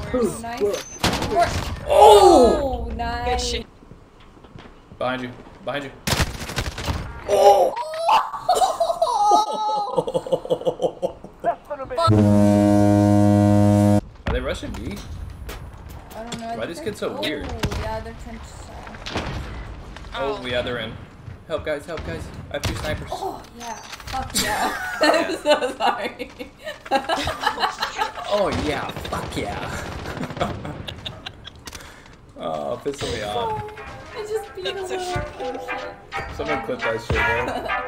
Nice. Oh! Nice. Good shit. Behind you. Behind you. Oh! Are they rushing B? I don't know. Why these kids so weird? Yeah, they're trying to. Oh, yeah, they're in. Help, guys, help, guys. I have 2 snipers. Oh, yeah. Fuck yeah. I'm so sorry. Oh, yeah. Fuck yeah. Oh, pissing me off. I just beat a little. Oh, shit. Someone clip that shit, bro.